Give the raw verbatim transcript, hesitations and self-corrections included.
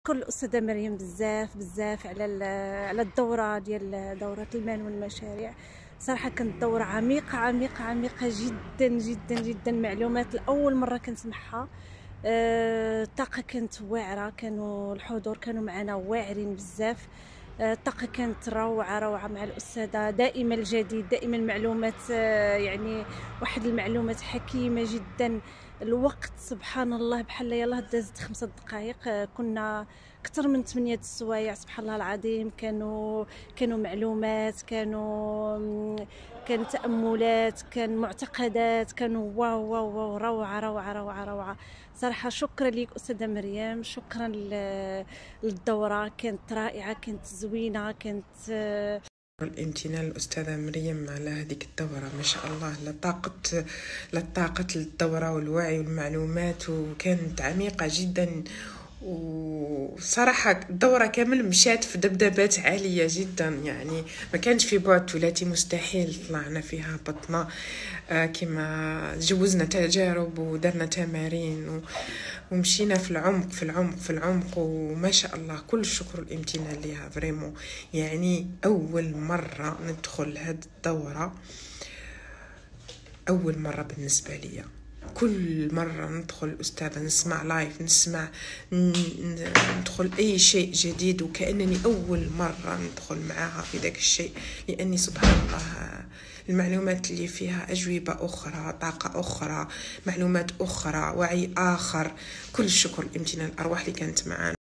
كل الأستاذة مريم بزاف بزاف على على الدورة ديال دورة المال والمشاريع. صراحة كانت دورة عميقة عميقة عميقة جدا جدا جدا. معلومات لأول مرة كنسمعها. أه الطاقة كانت واعرة، كانوا الحضور كانوا معنا واعرين بزاف. أه الطاقة كانت روعة روعة مع الأستاذة. دائما الجديد، دائما معلومات، أه يعني واحد المعلومات حكيمة جدا. الوقت سبحان الله بحال يلاه دازت خمسة دقائق. أه كنا اكثر من ثمانية السوايع سبحان الله العظيم. كانوا كانوا معلومات، كانوا كان تأملات، كان معتقدات، كانوا واو واو واو روعة روعة روعة روعة. صراحة شكرا لك أستاذة مريم، شكرا للدورة، كانت رائعة، كانت زوينة، كانت الامتنان للأستاذة مريم على هذيك الدورة. ما شاء الله، لطاقة لطاقة الدورة والوعي والمعلومات، وكانت عميقة جدا. وصراحة الدورة كامل مشات في دبدبات عالية جدا، يعني ما كانش في بعد ثلاثي مستحيل. طلعنا فيها بطنا آه كما جوزنا تجارب ودرنا تمارين ومشينا في العمق في العمق في العمق وما شاء الله كل الشكر والامتنان لها فريمون. يعني أول مرة ندخل هذه الدورة، أول مرة بالنسبة لي. كل مرة ندخل الأستاذة نسمع لايف، نسمع ندخل أي شيء جديد وكأنني أول مرة ندخل معها في ذاك الشيء، لأني سبحان الله المعلومات اللي فيها أجوبة أخرى، طاقة أخرى، معلومات أخرى، وعي آخر. كل الشكر والامتنان الأرواح اللي كانت معنا.